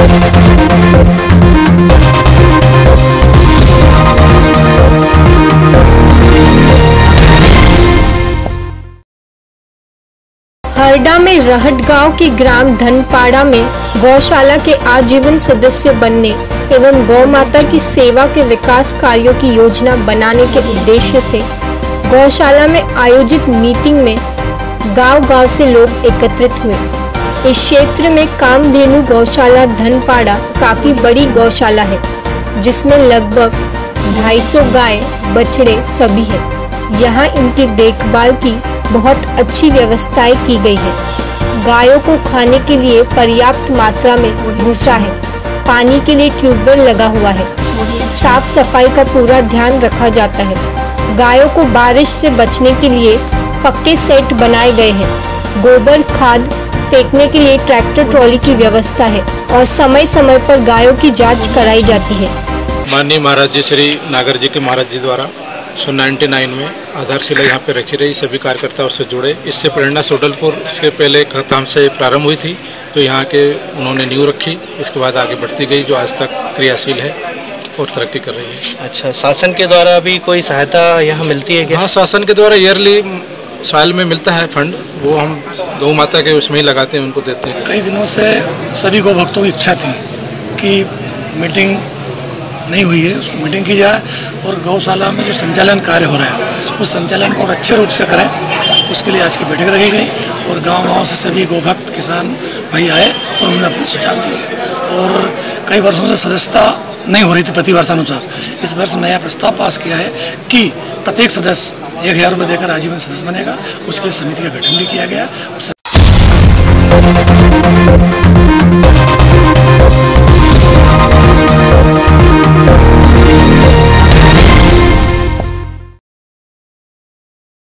हरदा में रहट गांव के ग्राम धनपाड़ा में गौशाला के आजीवन सदस्य बनने एवं गौ माता की सेवा के विकास कार्यों की योजना बनाने के उद्देश्य से गौशाला में आयोजित मीटिंग में गांव-गांव से लोग एकत्रित हुए। इस क्षेत्र में कामधेनु गौशाला धनपाड़ा काफी बड़ी गौशाला है, जिसमें लगभग 250 गाय बछड़े सभी हैं। यहाँ इनकी देखभाल की बहुत अच्छी व्यवस्थाएं की गई है। गायों को खाने के लिए पर्याप्त मात्रा में भूसा है, पानी के लिए ट्यूबवेल लगा हुआ है, साफ सफाई का पूरा ध्यान रखा जाता है। गायों को बारिश से बचने के लिए पक्के सेट बनाए गए हैं। गोबर खाद फेंकने के लिए ट्रैक्टर ट्रॉली की व्यवस्था है और समय समय पर गायों की जांच कराई जाती है। माननीय महाराज जी श्री नागर जी के महाराज जी द्वारा 1999 में आधारशिला यहाँ पे रखी रही, सभी कार्यकर्ता उससे जुड़े। इससे प्रेरणा सोडलपुर के पहले खताम से प्रारंभ हुई थी, तो यहाँ के उन्होंने नींव रखी, इसके बाद आगे बढ़ती गई, जो आज तक क्रियाशील है और तरक्की कर रही है। अच्छा, शासन के द्वारा भी कोई सहायता यहाँ मिलती है क्या? हाँ, शासन के द्वारा ईयरली साल में मिलता है फंड, वो हम गौ माता के उसमें ही लगाते हैं, उनको देते हैं। कई दिनों से सभी गौ भक्तों की इच्छा थी कि मीटिंग नहीं हुई है, उसको मीटिंग की जाए और गौशाला में जो संचालन कार्य हो रहा है उस संचालन को और अच्छे रूप से करें, उसके लिए आज की बैठक रखी गई और गांव-गांव से सभी गौ भक्त किसान भाई आए और उन्होंने अपने सुझाव दिए। और कई वर्षों से सदस्यता नहीं हो रही थी प्रति वर्षानुसार, इस वर्ष नया प्रस्ताव पास किया है कि प्रत्येक सदस्य 1000 रुपये देकर आजीवन सदस्य बनेगा। उसके लिए समिति का गठन भी किया गया।